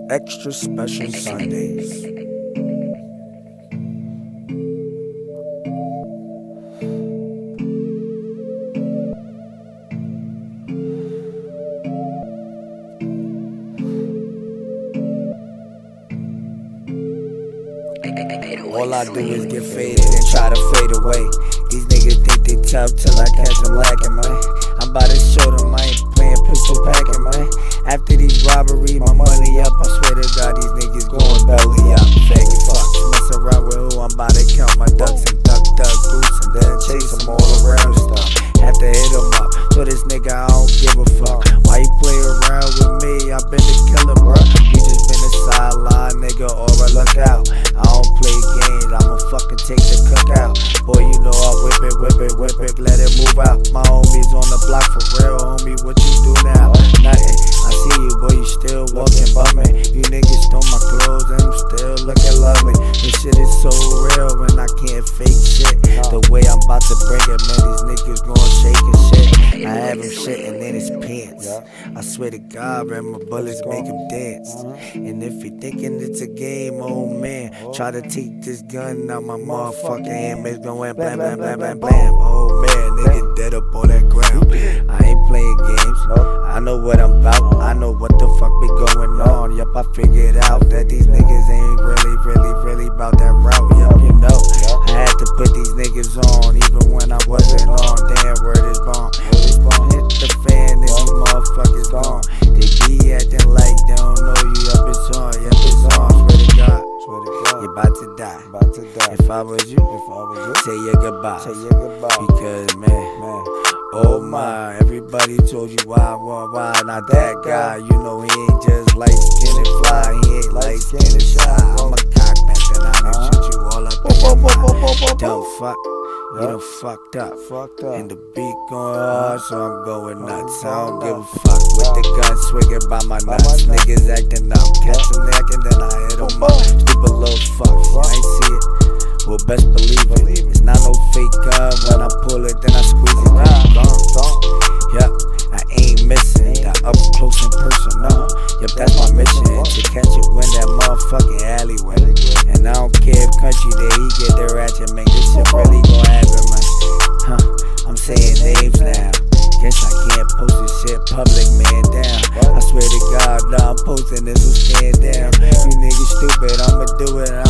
Extra special Sundays. All I do is get faded and try to fade away. These niggas think they tough till I catch them lacking, man. I'm about to show them I ain't playing pistol packing, man. After these robberies, my money up. I swear to God, these niggas going belly up. Fake fuck, mess around with who? I'm about to count my ducks and duck goose and then chase them all around stuff. Have to hit them up, so this nigga I don't give a fuck. Why you play around with me? I been the killer, bro. You just been a sideline nigga or a lookout. I don't play games, I'ma fucking take the cookout. Boy, you know I whip it, let it move out. My homies on the block for real, homie, what you do now? Nothing, I see you, boy, you still walking bumming. You niggas stole my clothes and I'm still looking lovely. This shit is so real and I can't fake shit. The way I'm about to bring it, man, these niggas gon' shake and shit. I have him shitting in his pants. I swear to God, man, my bullets make him dance. And if he thinking it's a game, oh man, try to take this gun out my motherfucking hand, it's going blam, blam, blam, blam, blam. Oh man, nigga dead up on that ground. I ain't playing games, I know what I'm about, I know what the fuck be going on. Yup, I figured out that these niggas ain't really about that route. Yup, you know, I had to put these niggas on, even when I wasn't on. Damn, word is bomb. This gon' hit the fan and these motherfuckers gone. They be acting like they don't know you. Yup, it's on, swear to God. You're about to die. If I was you, say your goodbye. Because man, oh my, everybody told you why, not that guy. You know he ain't just light skin and fly, he ain't light skin and shy. I'm a cock back and I'm gonna shoot you all up in your mind. Don't fuck, you done fucked up. And the beat going hard, so I'm going nuts. I don't give a fuck with the gun swinging by my nuts. Niggas acting up, catch them necking, then I hit them up. Stupid little fucks, I ain't see it. Well, best believe it. It's not no fake gun. When I pull it, then I squeeze it. Gone. Yup, I ain't missing that up close and personal. Yup, that's my mission, to catch it when that motherfucking alleyway. And I don't care if country there, he get their ratchet, man. This shit really gon' happen, man. I'm saying names now. Guess I can't post this shit public, man, down. I swear to God, now I'm posting this, so stand down. You niggas stupid, I'ma do it.